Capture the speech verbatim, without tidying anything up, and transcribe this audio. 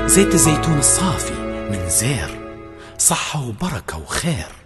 زيت الزيتون الصافي من زير، صحة وبركة وخير.